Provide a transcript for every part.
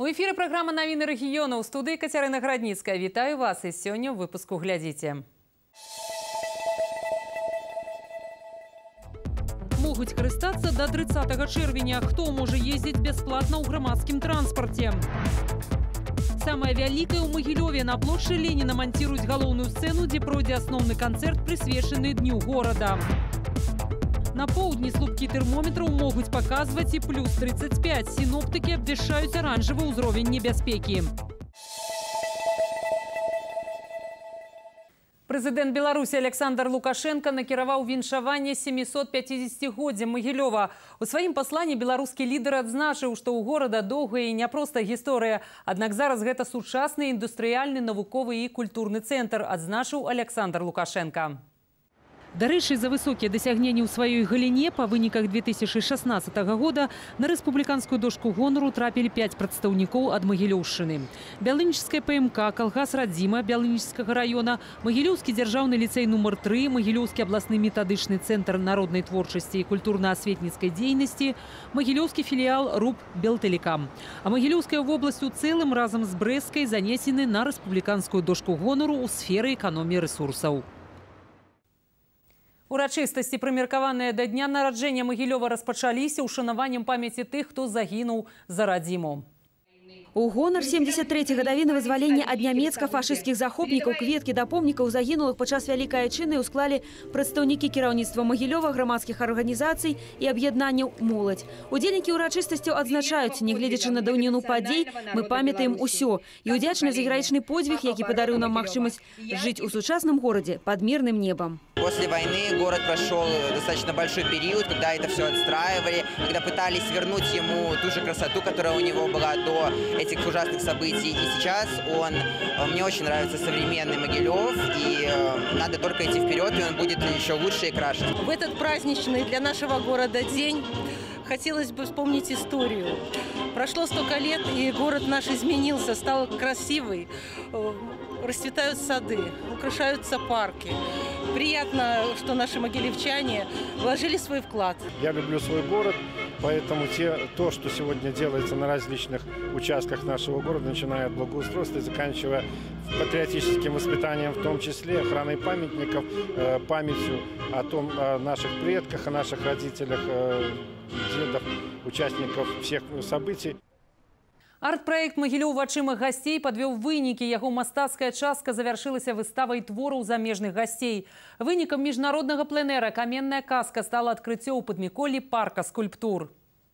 У эфире программа «Новины региона». У студии Катерина Градницкая. Вітаю вас. И сегодня в выпуску глядите. Могут карыстаться до 30 чэрвеня. Кто может ездить бесплатно у громадским транспорте? Самое великое у Могилеве. На площади Ленина монтируют головную сцену, где пройдет основный концерт, присвященный Дню города. На поўдні слупки термометров могут показывать и плюс 35. Синоптики обвешают оранжевый уровень небяспеки. Президент Беларуси Александр Лукашенко накіраваў віншаванне 750-годдзя Могилева. У своим послании белорусский лидер адзначыў, что у города доўгая и няпростая гісторыя. Аднак зараз гэта сучасны індустрыяльны, навуковы и культурный центр, адзначыў Александр Лукашенко. Дарэчы, за высокие досягнения ў сваёй галіне па выніках 2016 года на рэспубліканскую дошку гонору трапілі 5 прадстаўнікоў ад Магілёўшчыны. Бялынічская ПМК, калгас Радзіма Бялынічскага района, Магілёўскі дзяржаўны ліцэй нумар 3, Магілёўскі абласны метадычны цэнтр народнай творчасці і культурна-асветніцкай дзейнасці, Магілёўскі філіял РУП Белтэлекам. А Магілёўская вобласць у цэлым разам з Брэсцкай занесены на рэспубліканскую дошку гонору ў сферы эканоміі рэсурсаў. Урачыстасці, прымеркаваныя да дня нараджэння Магілёва, распачаліся ушанаваннем памяці тых, хто загінуў за радзіму. У гонар 73-й гадавіны вызвалення ад нямецка-фашысцкіх захопнікаў кветкі да помнікаў загінулых падчас вялікай айчыны ўсклалі прадстаўнікі кіраўніцтва Магілёва, грамадскіх арганізацый і аб'яднанняў «Моладзь». Удзельнікі ўрачыстасцяў адзначаюць, нягледзячы на даўніну падзей, мы памятаем усё і удзячны за гераічны подзвіг, які падарыў нам магчымасць жыць у сучасным горадзе под мирным небом. После войны город прошел достаточно большой период, когда это все отстраивали, когда пытались вернуть ему ту же красоту, которая у него была до этих ужасных событий. И сейчас мне очень нравится современный Могилев, и надо только идти вперед, и он будет еще лучше и краше. В этот праздничный для нашего города день хотелось бы вспомнить историю. Прошло столько лет, и город наш изменился, стал красивый. Расцветают сады, украшаются парки. Приятно, что наши могилевчане вложили свой вклад. Я люблю свой город, поэтому то, что сегодня делается на различных участках нашего города, начиная от благоустройства и заканчивая патриотическим воспитанием, в том числе охраной памятников, памятью о наших предках, о наших родителях, дедах, участников всех событий. Арт-проект «Могилев вачыма гостей» подвел вынікі. Яго мастацкая частка завяршылася выставай твораў замежных гостей. Вынікам міжнароднага пленэра «Каменная казка» стала адкрыццё ў падміколлі парка скульптур.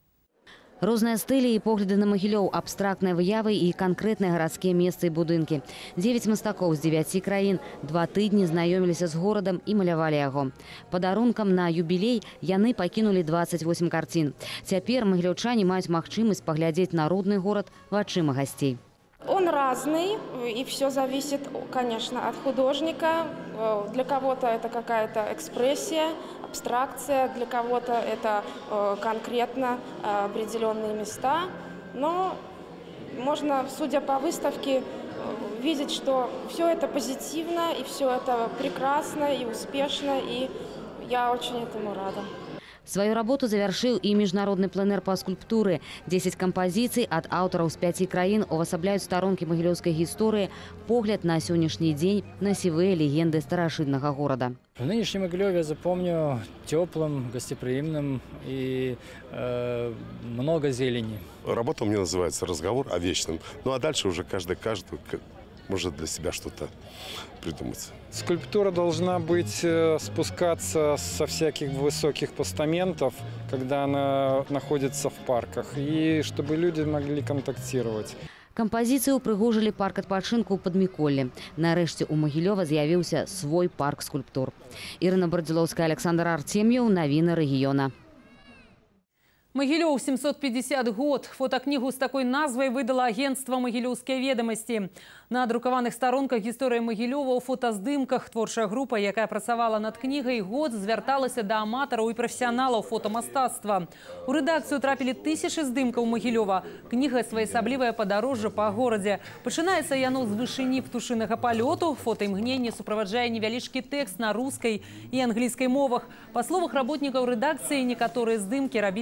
Розныя стылі і погляды на Могилев, абстрактныя выявы і канкрэтныя гарадскія месцы і будынкі. 9 мастакоў з 9 краін 2 тыдні знаёміліся з горадам і малявалі яго. Падарункам на юбілей яны пакінулі 28 карцін. Цяпер магілёўчане маюць магчымасць паглядзець на родны горад вачыма гостей. Он разный, и все зависит, конечно, от художника. Для кого-то это какая-то экспрессия, абстракция, для кого-то это конкретно определенные места. Но можно, судя по выставке, видеть, что все это позитивно, и все это прекрасно и успешно, и я очень этому рада. Свою работу завершил и международный пленэр по скульптуры. 10 композиций от авторов с 5 краин увасабляют сторонки могилевской истории, погляд на сегодняшний день на сивые легенды старошинного города. В нынешнем Могилеве я запомню теплым, гостеприимным и много зелени. Работа у меня называется «Разговор о вечном». Ну а дальше уже каждый может для себя что-то придумать. Скульптура должна быть спускаться со всяких высоких постаментов, когда она находится в парках, и чтобы люди могли контактировать. Кампазіцыі ўпрыгожылі парк адпачынку ў Падміколлі. Нарэшце у Могилева з'явіўся свой парк скульптур. Ірына Бардзілоўская, Александр Артемьев, Новины региона. Могилев 750 год. Фотокнигу с такой назвой выдало агентство «Могилевские ведомости». На друкованных сторонках «История Могилева» у фотоздымках творчая группа, якая працавала над книгой год, звярталася до аматараў и профессионалов фотомастацтва. У редакцию трапили тысячи здымкаў Могилева. Книга своеасаблівае падарожжа по городе. Пачынаецца яно з вышыні птушынага палёту. Фотоімгненне суправаджае невялічкі тэкст на рускай и англійскай мовах. По словах работников редакции, некаторыя здымкі рабілі спецыяльна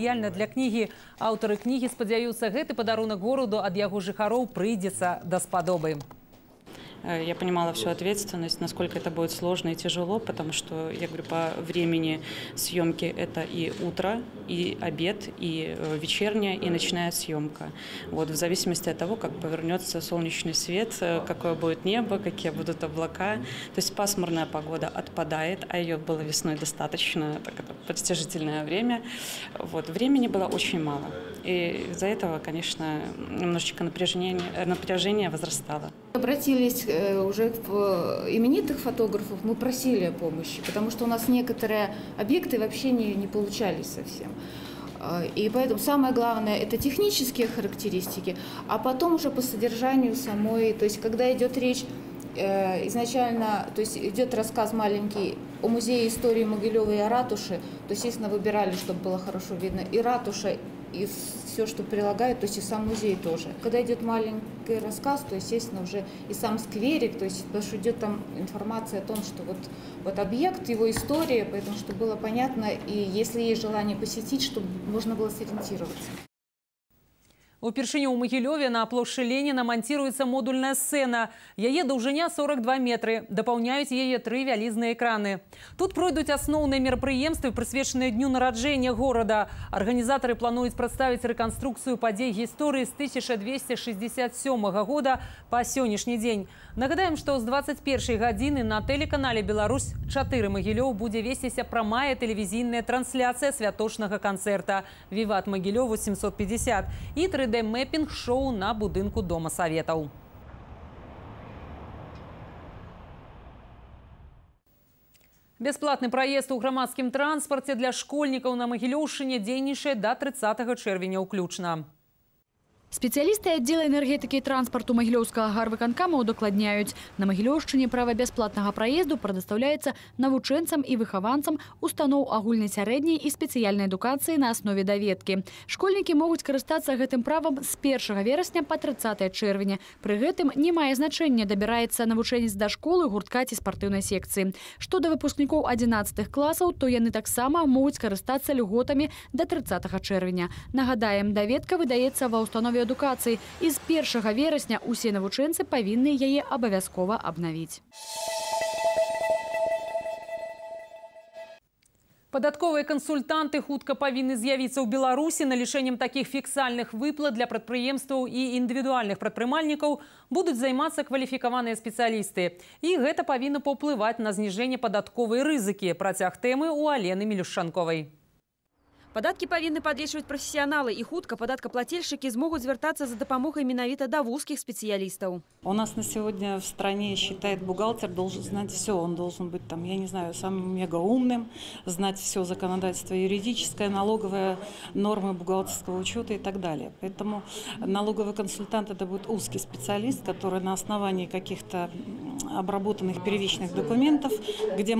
спецыяльна для кнігі. Аўтары кнігі спадзяюцца, гэты падарунак гораду ад яго жыхароў прыйдзецца даспадобы. Я понимала всю ответственность, насколько это будет сложно и тяжело, потому что, я говорю, по времени съемки это и утро, и обед, и вечерняя, и ночная съемка. Вот, в зависимости от того, как повернется солнечный свет, какое будет небо, какие будут облака. То есть пасмурная погода отпадает, а ее было весной достаточно, так это продолжительное время. Вот, времени было очень мало. И из-за этого, конечно, немножечко напряжение возрастало. Обратились уже в именитых фотографов, мы просили о помощи, потому что у нас некоторые объекты вообще не получались совсем. И поэтому самое главное – это технические характеристики, а потом уже по содержанию самой, то есть когда идет речь изначально, то есть идет рассказ маленький о музее истории Могилева и о ратуше, то, естественно, выбирали, чтобы было хорошо видно и ратуша, и все, что прилагает, то есть и сам музей тоже. Когда идет маленький рассказ, то, естественно, уже и сам скверик, то есть, потому что идет там информация о том, что вот объект, его история, поэтому, чтобы было понятно, и если есть желание посетить, чтобы можно было сориентироваться. Упершыню ў Магілёве на плошчы Леніна монтируется модульная сцена. Яе даўжыня 42 метры. Дапаўняюць яе 3 вялізныя экраны. Тут пройдуць асноўныя мерапрыемствы, прысвечаныя дню нараджэння горада. Арганізатары плануюць прадставіць рэканструкцыю падзей гісторыі з 1267 года па сённяшні дзень. Нагадаем, што з 21 гадзіны на тэлеканале «Беларусь» 4 Магілёў будзе весціся прамая тэлевізійная трансляцыя святочнага канцэрта «Віват Магілёв 850» і 3D-мэпінг-шоу на будынку Дома Саветаў. Бесплатны праезд у грамадскім транспарце для школьнікаў на Магілёўшчыне дзейнічае да 30 чэрвеня ўключна. Специалисты отдела энергетики и транспорту Могилевского гарвыканкама удокладняют. На Могилевщине право бесплатного проезду предоставляется навучэнцам и выхованцам установ агульной сярэдняй и специальной эдукации на основе доведки. Школьники могут користаться гэтым правом с 1 вересня по 30 чэрвеня. При гэтым не мае значения, добирается навучэнец до школы, гуртка и спортивной секции. Что до выпускников 11 классов, то яны таксама могут користаться льготами до 30 чэрвеня. Нагадаем, доведка выдается во установе адукацыі. І з 1 верасня усе навучэнцы павінны яе абавязкова абнавіць. Падатковыя кансультанты хутка павінны з'явіцца ў Беларусі. Налічэннем такіх фіксальных выплат для прадпрыемстваў і індывідуальных прадпрымальнікаў будуць займацца кваліфікаваныя спецыялісты. І гэта павінна паўплываць на зніжэнне падатковай рызыкі. Працяг тэмы у Алены Мелюшчанковай. Падаткі павінны падлічваць прафесіяналы, і хутка падаткаплательшчыкі змогуць звяртацца за дапамогай менавіта да вузкіх спецыялістаў. У нас на сегодня в стране считает бухгалтер должен знать все. Он должен быть там, я не знаю, самым мегаумным, знать все законодательство юридическое, налоговые нормы бухгалтерского учета и так далее. Поэтому налоговый консультант это будет узкий специалист, который на основании каких-то обработанных первичных документов, где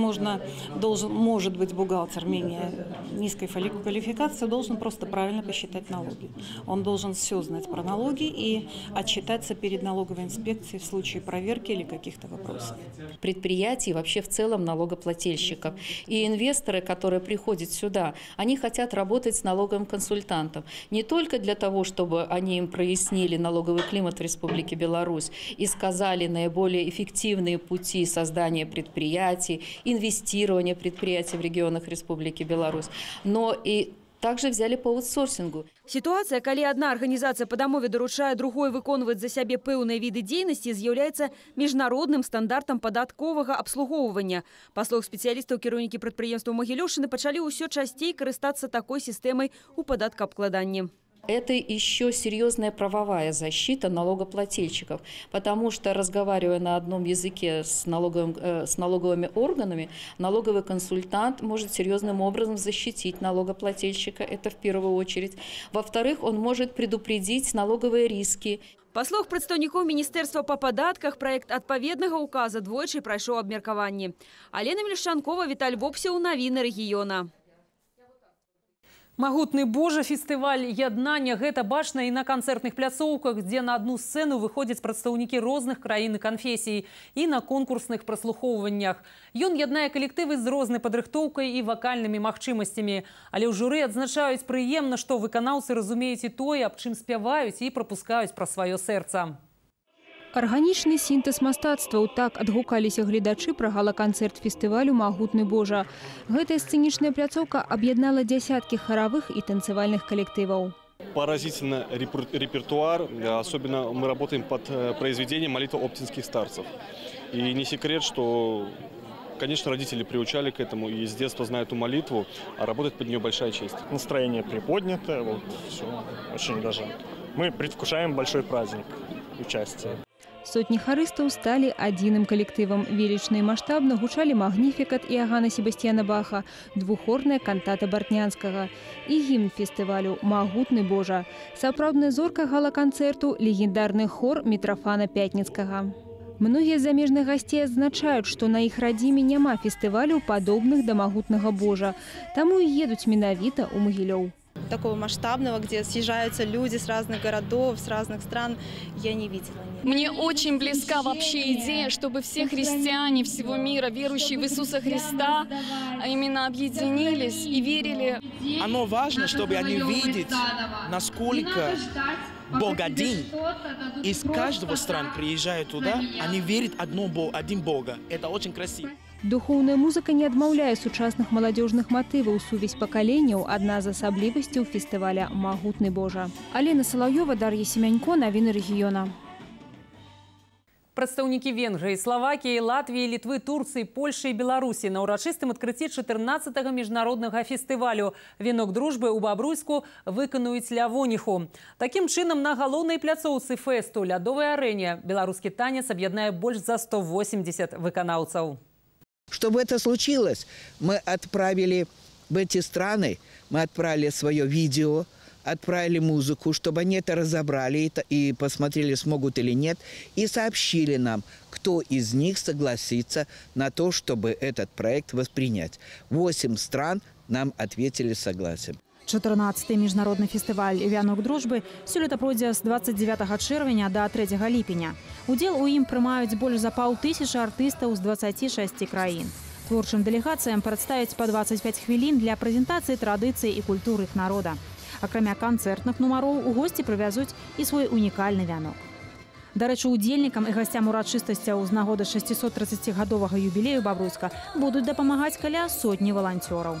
может быть бухгалтер менее низкой квалификации, должен просто правильно посчитать налоги. Он должен все знать про налоги и отчитаться перед налоговой инспекцией в случае проверки или каких-то вопросов. Предприятий, вообще в целом налогоплательщиков. И инвесторы, которые приходят сюда, они хотят работать с налоговым консультантом. Не только для того, чтобы они им прояснили налоговый климат в Республике Беларусь и сказали наиболее эффективные пути создания предприятий, инвестирования предприятий в регионах Республики Беларусь, но и также взяли по аутсорсингу. Ситуация, калі одна организация по дамове доручае другой выконваць за сябе пэўныя виды дзейнасці, з'яўляецца міжнародным стандартам падатковага абслугоўвання. Па словах спецыялістаў, кіраўнікі прадпрыемстваў Магілёўшчыны пачалі ўсё часцей карыстацца такой системой у падаткаабкладанні. Это еще серьезная правовая защита налогоплательщиков, потому что, разговаривая на одном языке с налоговыми органами, налоговый консультант может серьезным образом защитить налогоплательщика, это в первую очередь. Во-вторых, он может предупредить налоговые риски. Па словах прадстаўнікоў Міністэрства па падатках, праект адпаведнага указа двойчы прайшоў абмеркаванне. Алена Мелюшчанкова, Віталь Бобсеў, навіны рэгіёна. Магутны Божа фестываль яднання гэта бачна і на канцэртных пляцоўках, дзе на одну сцэну выходзяць прадстаўнікі розных краін і канфесій, і на конкурсных праслухоўваннях. Ён яднае калектывы з рознай падрыхтоўкай і вакальнымі магчымасцямі. Але ў журы адзначаюць прыемна, што выканаўцы разумеюць і тое, аб чым спяваюць і прапускаюць пра сваё сэрца. Арганічны сінтэз мастацтваў, так адгукаліся гледачы пра гала-канцэрт фестывалю «Магутны Божа». Гэтая сцэнічная пляцоўка аб'яднала дзясяткі харавых і танцевальных коллективов. Поразительный репертуар, особенно мы работаем под произведением молитвы оптинских старцев. И не секрет, что, конечно, родители приучали к этому и с детства знают эту молитву, а работать под нее большая честь. Настроение приподнято, вот все, очень даже. Мы предвкушаем большой праздник участия. Сотни хористов стали одним коллективом. Велично и масштабно гучали «Магнификат» Иоганна Себастьяна Баха, двуххорная кантата Бартнянского и гимн фестивалю «Магутны Божа». Сапраўдная зорка гала-концерту – легендарный хор Митрофана Пятницкого. Многие замежных гостей отзначают, что на их родиме няма фестивалю, подобных до «Магутнага Божа». Таму и едут менавіта у Могилёў. Такого масштабного, где съезжаются люди с разных городов, с разных стран, я не видела. Мне очень близка вообще идея, чтобы все христиане всего мира, верующие в Иисуса Христа, именно объединились и верили. Оно важно, чтобы они видели, насколько Бог один. Из каждого стран приезжают туда, они верят один Бога. Это очень красиво. Духовная музыка не адмаўляе сучасных маладзёжных матываў. Сувязь пакаленняў – адна з асаблівасцяў фестываля «Магутны Божа». Алена Салаўёва, Дар'я Семянько, навіны рэгіёна. Прадстаўнікі Венгрыі, Славакіі, Латвіі, Літвы, Турцыі, Польшы і Беларусі на ўрачыстым адкрыцці 14-го міжнароднага фестывалю «Венок дружбы» ў Бабруйску выканаюць лявоніху. Такім чынам, на галоўнай пляцоўцы фэсту «Лядовай арэне» беларускі танец аб'яднае больш за 180 выканаўцаў. Чтобы это случилось, мы отправили в эти страны, мы отправили свое видео, отправили музыку, чтобы они это разобрали и посмотрели, смогут или нет, и сообщили нам, кто из них согласится на то, чтобы этот проект воспринять. 8 стран нам ответили согласием. 14-й міжнародны фестываль «Вянок дружбы» сёлета пройдзе з 29 чэрвеня до 3 ліпеня. Удзел у ім прымаюць больш за 500 артыстаў з 26 краін. Творчым дэлегацыям прадставяць па 25 хвілін для прэзентацыі традыцый і культуры іх народа. Акрамя канцэртных нумароў у госці прывязуць і свой унікальны вянок. Дарэчы, удзельнікам і гасцям урачыстасцяў з нагоды 630-гадовага юбілею Бабруйска будуць дапамагаць каля сотні валанцёраў.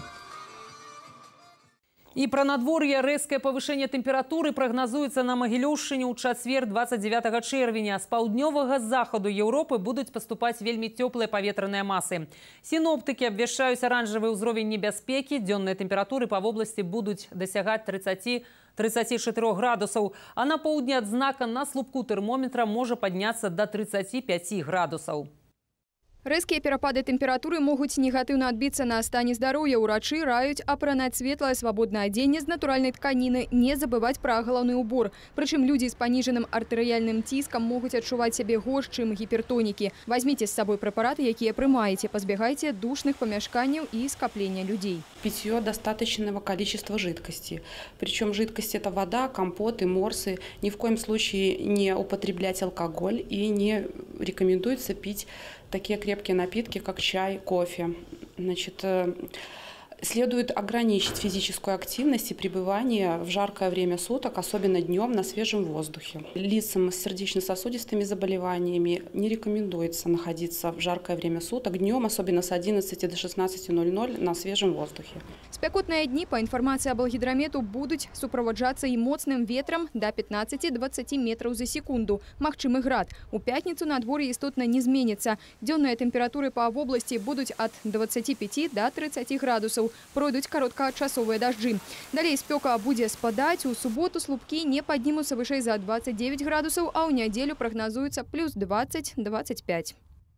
І пра надвор'е рэзкае павышэнне тэмпературы прагназуецца на Магілёўшчыне ў чацвер 29 чэрвеня. З паўднёвага захаду Еўропы будуць паступаць вельмі цёплыя паветраныя масы. Сіноптыкі абвяшчаюць аранжавы ўзровень небяспекі. Дзённыя тэмпературы па вобласці будуць дасягаць 30-34 градусаў, а на поўдні ад знака на слупку тэрмометра можа падняцца да 35 градусаў. Рэзкія перапады тэмпературы могуць негатыўна адбіцца на стане здароўя. Урачы раюць апранаць светлае свабоднае адзенне з натуральнай тканіны, не забываць пра галаўны ўбор. Прычым людзі з паніжаным артэрыяльным ціскам могуць адчуваць сябе горш, чым гіпертонікі. Вазьміце з сабой прэпараты, якія прымаеце, пазбягайце душных памяшканняў і скаплення людзей. Питье достаточного количества жидкости. Причем жидкость – это вода, компоты, морсы. Ни в коем случае не употреблять алкоголь и не рекомендуется пить такие крепкие напитки, как чай, кофе. Значит, следует ограничить физическую активность и пребывание в жаркое время суток, особенно днем на свежем воздухе. Лицам с сердечно-сосудистыми заболеваниями не рекомендуется находиться в жаркое время суток днем, особенно с 11 до 16:00 на свежем воздухе. Спякотныя дні, па інфармацыі Абалгідрамету, будуць суправаджацца і моцным ветрам да 15-20 метраў за секунду. Магчымы град. У пятніцу надвор'е істотна не зменіцца. Дзённыя тэмпературы па вобласці будуць ад 25 до 30 градусаў. Пройдуць кароткачасовыя дажджы. Далей спёка будзе спадаць. У суботу слупкі не паднімуцца вышэй за 29 градусаў, а ў нядзелю прагназуецца плюс 20-25.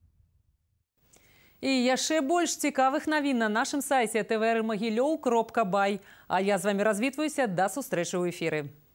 І яшчэ больш цікавых навін на нашым сайце tvr.mogileu.by. А я з вами развітваюся. Да сустрэчы ў эфіры.